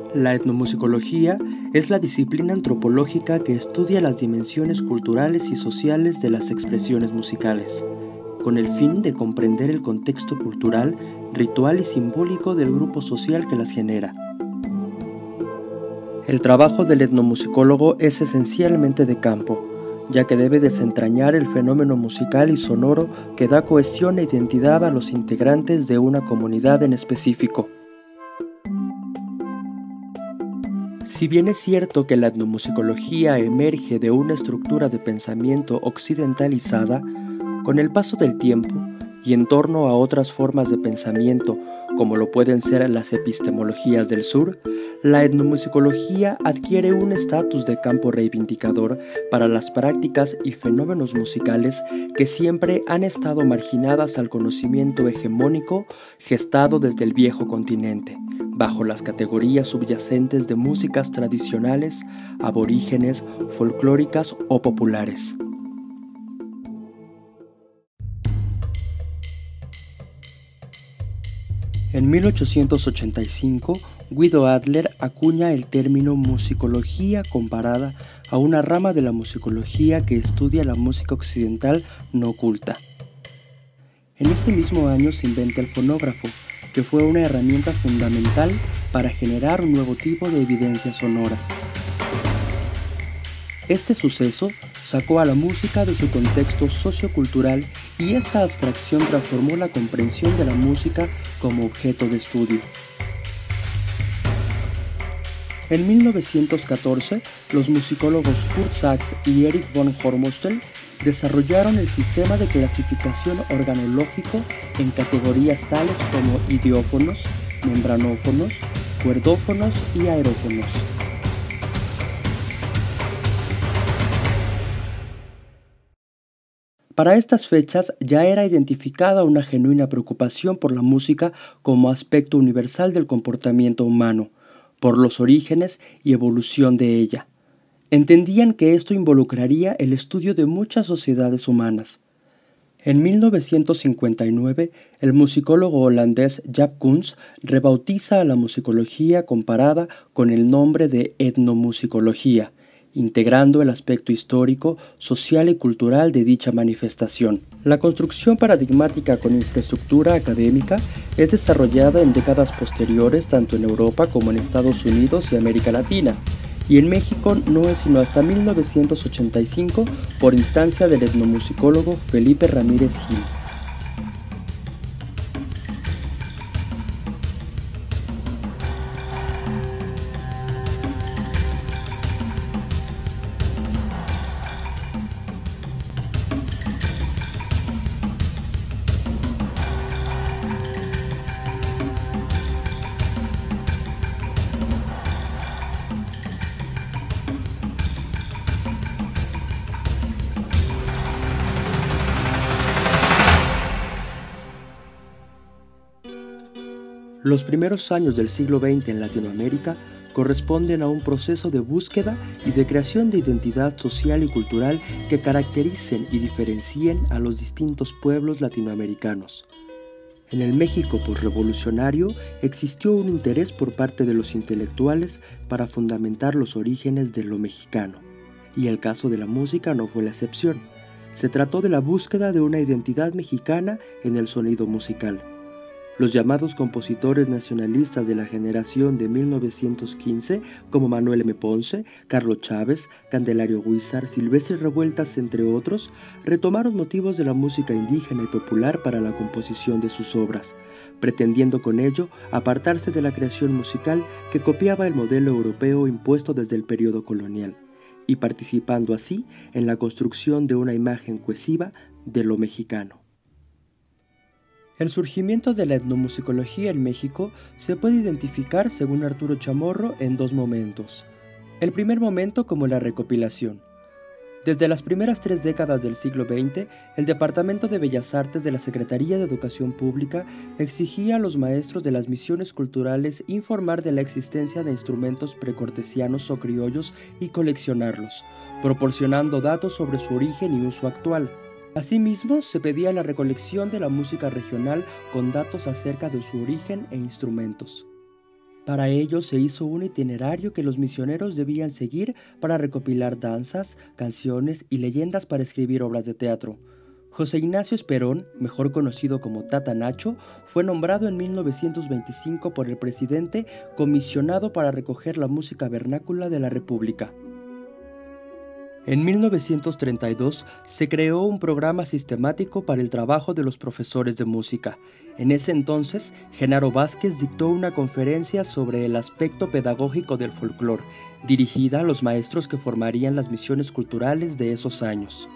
La etnomusicología es la disciplina antropológica que estudia las dimensiones culturales y sociales de las expresiones musicales, con el fin de comprender el contexto cultural, ritual y simbólico del grupo social que las genera. El trabajo del etnomusicólogo es esencialmente de campo, ya que debe desentrañar el fenómeno musical y sonoro que da cohesión e identidad a los integrantes de una comunidad en específico. Si bien es cierto que la etnomusicología emerge de una estructura de pensamiento occidentalizada, con el paso del tiempo y en torno a otras formas de pensamiento, como lo pueden ser las epistemologías del sur, la etnomusicología adquiere un estatus de campo reivindicador para las prácticas y fenómenos musicales que siempre han estado marginadas al conocimiento hegemónico gestado desde el viejo continente, bajo las categorías subyacentes de músicas tradicionales, aborígenes, folclóricas o populares. En 1885, Guido Adler acuña el término musicología comparada a una rama de la musicología que estudia la música occidental no culta. En ese mismo año se inventa el fonógrafo, que fue una herramienta fundamental para generar un nuevo tipo de evidencia sonora. Este suceso sacó a la música de su contexto sociocultural y esta abstracción transformó la comprensión de la música como objeto de estudio. En 1914, los musicólogos Kurt Sachs y Erich von Hormostel desarrollaron el sistema de clasificación organológico en categorías tales como idiófonos, membranófonos, cuerdófonos y aerófonos. Para estas fechas ya era identificada una genuina preocupación por la música como aspecto universal del comportamiento humano, por los orígenes y evolución de ella. Entendían que esto involucraría el estudio de muchas sociedades humanas. En 1959, el musicólogo holandés Jaap Koens rebautiza a la musicología comparada con el nombre de etnomusicología, integrando el aspecto histórico, social y cultural de dicha manifestación. La construcción paradigmática con infraestructura académica es desarrollada en décadas posteriores tanto en Europa como en Estados Unidos y América Latina, y en México no es sino hasta 1985 por instancia del etnomusicólogo Felipe Ramírez Gil. Los primeros años del siglo XX en Latinoamérica corresponden a un proceso de búsqueda y de creación de identidad social y cultural que caractericen y diferencien a los distintos pueblos latinoamericanos. En el México posrevolucionario existió un interés por parte de los intelectuales para fundamentar los orígenes de lo mexicano, y el caso de la música no fue la excepción. Se trató de la búsqueda de una identidad mexicana en el sonido musical. Los llamados compositores nacionalistas de la generación de 1915, como Manuel M. Ponce, Carlos Chávez, Candelario Huízar, Silvestre Revueltas, entre otros, retomaron motivos de la música indígena y popular para la composición de sus obras, pretendiendo con ello apartarse de la creación musical que copiaba el modelo europeo impuesto desde el periodo colonial, y participando así en la construcción de una imagen cohesiva de lo mexicano. El surgimiento de la etnomusicología en México se puede identificar, según Arturo Chamorro, en dos momentos. El primer momento como la recopilación. Desde las primeras 3 décadas del siglo XX, el Departamento de Bellas Artes de la Secretaría de Educación Pública exigía a los maestros de las misiones culturales informar de la existencia de instrumentos precortesianos o criollos y coleccionarlos, proporcionando datos sobre su origen y uso actual. Asimismo, se pedía la recolección de la música regional con datos acerca de su origen e instrumentos. Para ello se hizo un itinerario que los misioneros debían seguir para recopilar danzas, canciones y leyendas para escribir obras de teatro. José Ignacio Esperón, mejor conocido como Tata Nacho, fue nombrado en 1925 por el presidente comisionado para recoger la música vernácula de la República. En 1932 se creó un programa sistemático para el trabajo de los profesores de música. En ese entonces, Genaro Vázquez dictó una conferencia sobre el aspecto pedagógico del folclore, dirigida a los maestros que formarían las misiones culturales de esos años.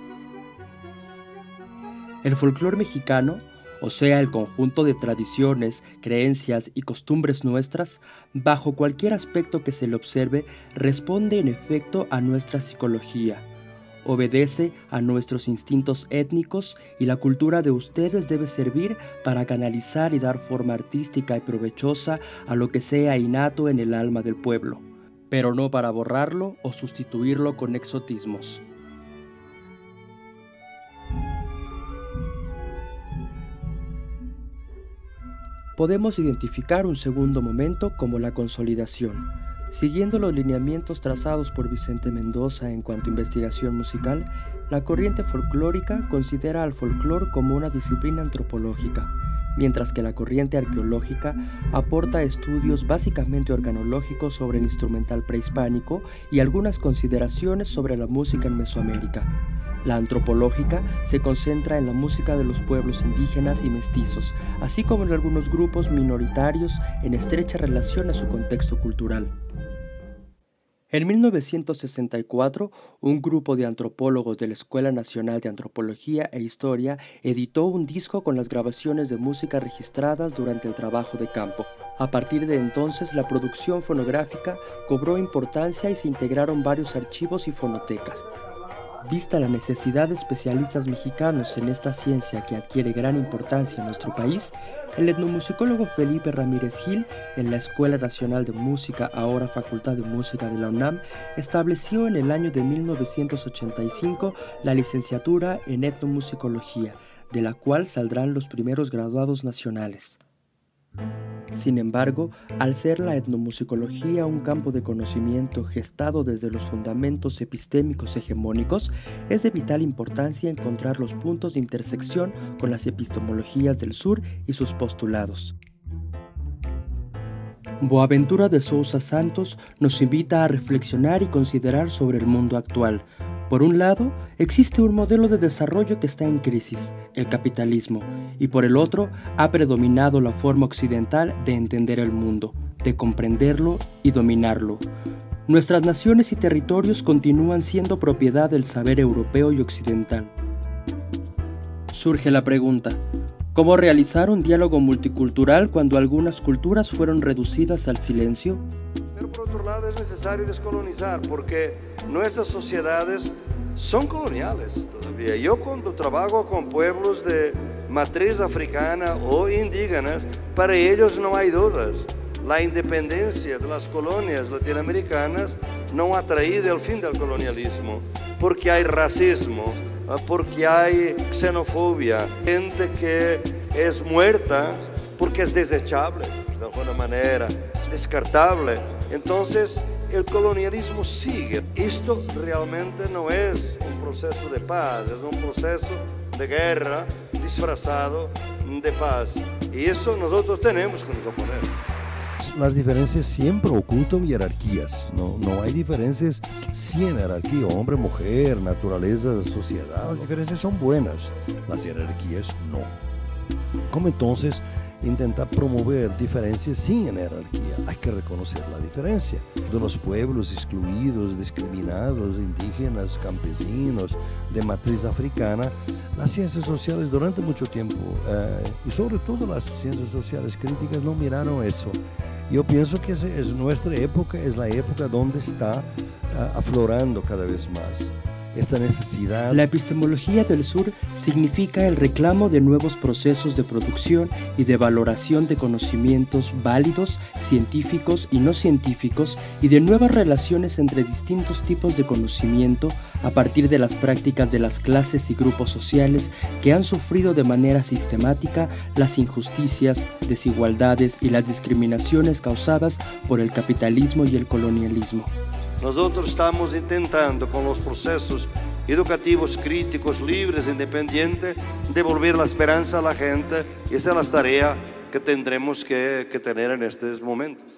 El folclore mexicano, o sea, el conjunto de tradiciones, creencias y costumbres nuestras, bajo cualquier aspecto que se le observe, responde en efecto a nuestra psicología, obedece a nuestros instintos étnicos y la cultura de ustedes debe servir para canalizar y dar forma artística y provechosa a lo que sea innato en el alma del pueblo, pero no para borrarlo o sustituirlo con exotismos. Podemos identificar un segundo momento como la consolidación. Siguiendo los lineamientos trazados por Vicente Mendoza en cuanto a investigación musical, la corriente folclórica considera al folclore como una disciplina antropológica, mientras que la corriente arqueológica aporta estudios básicamente organológicos sobre el instrumental prehispánico y algunas consideraciones sobre la música en Mesoamérica. La antropológica se concentra en la música de los pueblos indígenas y mestizos, así como en algunos grupos minoritarios en estrecha relación a su contexto cultural. En 1964, un grupo de antropólogos de la Escuela Nacional de Antropología e Historia editó un disco con las grabaciones de música registradas durante el trabajo de campo. A partir de entonces, la producción fonográfica cobró importancia y se integraron varios archivos y fonotecas. Vista la necesidad de especialistas mexicanos en esta ciencia que adquiere gran importancia en nuestro país, el etnomusicólogo Felipe Ramírez Gil, en la Escuela Nacional de Música, ahora Facultad de Música de la UNAM, estableció en el año de 1985 la licenciatura en etnomusicología, de la cual saldrán los primeros graduados nacionales. Sin embargo, al ser la etnomusicología un campo de conocimiento gestado desde los fundamentos epistémicos hegemónicos, es de vital importancia encontrar los puntos de intersección con las epistemologías del sur y sus postulados. Boaventura de Sousa Santos nos invita a reflexionar y considerar sobre el mundo actual. Por un lado, existe un modelo de desarrollo que está en crisis, el capitalismo, y por el otro, ha predominado la forma occidental de entender el mundo, de comprenderlo y dominarlo. Nuestras naciones y territorios continúan siendo propiedad del saber europeo y occidental. Surge la pregunta: ¿cómo realizar un diálogo multicultural cuando algunas culturas fueron reducidas al silencio? Pero por otro lado es necesario descolonizar porque nuestras sociedades son coloniales todavía. Yo cuando trabajo con pueblos de matriz africana o indígenas, para ellos no hay dudas. La independencia de las colonias latinoamericanas no ha traído el fin del colonialismo, porque hay racismo, porque hay xenofobia, gente que es muerta porque es desechable, de alguna manera, descartable. Entonces, el colonialismo sigue. Esto realmente no es un proceso de paz, es un proceso de guerra disfrazado de paz. Y eso nosotros tenemos que nos oponer. Las diferencias siempre ocultan jerarquías, no hay diferencias sin jerarquía, hombre, mujer, naturaleza, sociedad. Las diferencias son buenas, las jerarquías no. ¿Cómo entonces intentar promover diferencias sin jerarquía? Hay que reconocer la diferencia de los pueblos excluidos, discriminados, indígenas, campesinos, de matriz africana. Las ciencias sociales durante mucho tiempo, y sobre todo las ciencias sociales críticas, no miraron eso. Yo pienso que esa es nuestra época, es la época donde está aflorando cada vez más esta necesidad. La epistemología del sur significa el reclamo de nuevos procesos de producción y de valoración de conocimientos válidos, científicos y no científicos, y de nuevas relaciones entre distintos tipos de conocimiento a partir de las prácticas de las clases y grupos sociales que han sufrido de manera sistemática las injusticias, desigualdades y las discriminaciones causadas por el capitalismo y el colonialismo. Nosotros estamos intentando con los procesos educativos críticos, libres, independientes, devolver la esperanza a la gente, y esa es la tarea que tendremos que tener en estos momentos.